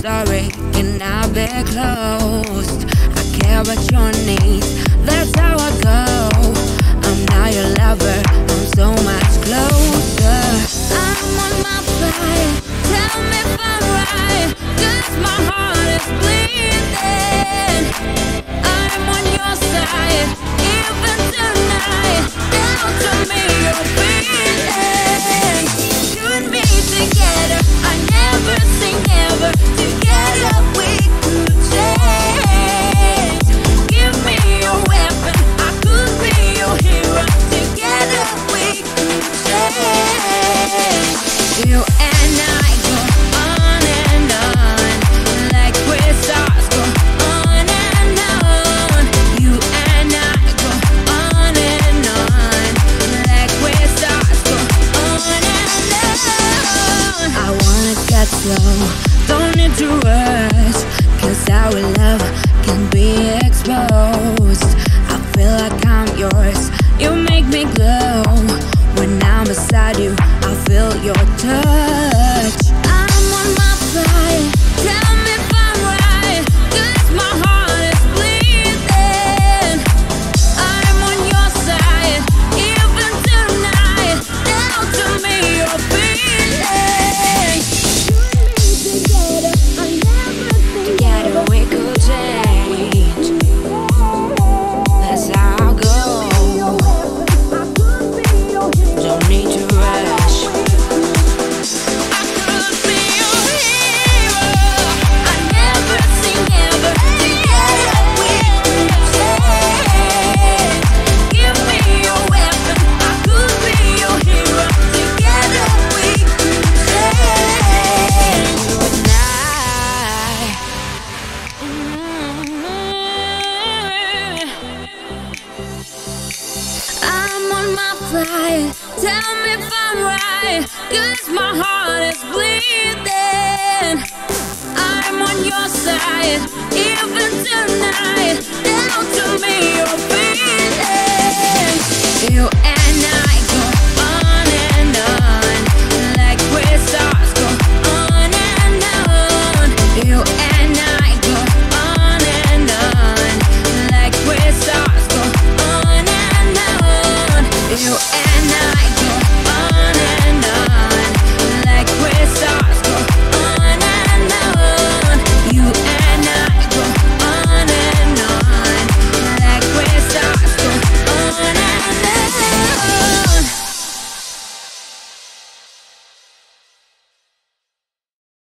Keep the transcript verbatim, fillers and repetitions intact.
sorry cannot be closed. I care about your needs, that's how I go. I'm now your lover, I'm so much closer. I'm on my flight, tell me if I'm right, 'cause my heart is bleeding. I'm on your side, even tonight. Now tell me your feelings. You and me together, I never say never. Together we could change. Give me your weapon, I could be your hero. Together we could change. You and I go on and on, like we're stars go on and on. You and I go on and on, like we're stars go on and on. I wanna get slow, don't need to rush, 'cause our love can be exposed. I feel like I'm yours, you make me glow. When I'm beside you, I feel your touch. I'm on my flight, tell me if I'm right, 'cause my heart is bleeding. I'm on your side, even tonight. Now tell me your feelings. Together, I never think together we could change. That's how I go. Don't need to rush. I could be your hero. I never say never. Together we could change. Give me your weapon, I could be your hero. Together we could change. You and I. I'm on my flight, tell me if I'm right, 'cause my heart is bleeding. I'm on your side,